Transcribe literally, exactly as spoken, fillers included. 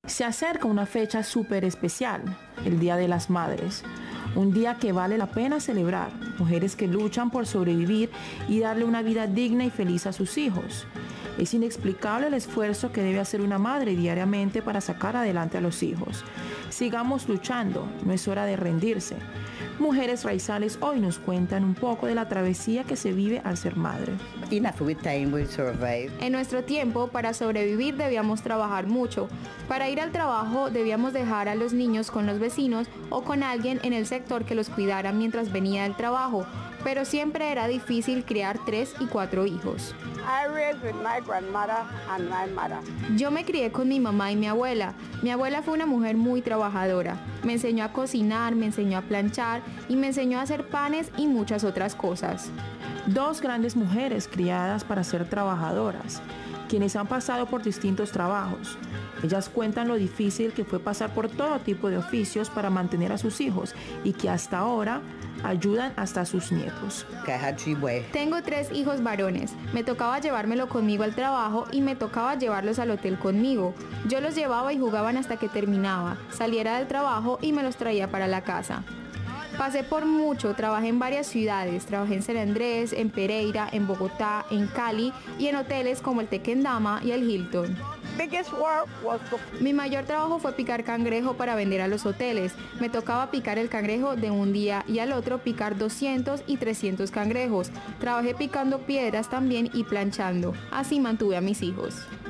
Se acerca una fecha súper especial, el Día de las Madres. Un día que vale la pena celebrar. Mujeres que luchan por sobrevivir y darle una vida digna y feliz a sus hijos. Es inexplicable el esfuerzo que debe hacer una madre diariamente para sacar adelante a los hijos. Sigamos luchando, no es hora de rendirse. Mujeres Raizales hoy nos cuentan un poco de la travesía que se vive al ser madre. En nuestro tiempo, para sobrevivir debíamos trabajar mucho. Para ir al trabajo debíamos dejar a los niños con los vecinos o con alguien en el sector que los cuidara mientras venía del trabajo, pero siempre era difícil criar tres y cuatro hijos. Yo me crié con mi mamá y mi abuela. Mi abuela fue una mujer muy trabajadora. Me enseñó a cocinar, me enseñó a planchar y me enseñó a hacer panes y muchas otras cosas. Dos grandes mujeres criadas para ser trabajadoras, quienes han pasado por distintos trabajos. Ellas cuentan lo difícil que fue pasar por todo tipo de oficios para mantener a sus hijos y que hasta ahora ayudan hasta a sus nietos. Tengo tres hijos varones. Me tocaba llevármelo conmigo al trabajo y me tocaba llevarlos al hotel conmigo. Yo los llevaba y jugaban hasta que terminaba, saliera del trabajo y me los traía para la casa. Pasé por mucho, trabajé en varias ciudades, trabajé en San Andrés, en Pereira, en Bogotá, en Cali y en hoteles como el Tequendama y el Hilton. Mi mayor trabajo fue picar cangrejo para vender a los hoteles. Me tocaba picar el cangrejo de un día y al otro picar doscientos y trescientos cangrejos. Trabajé picando piedras también y planchando. Así mantuve a mis hijos.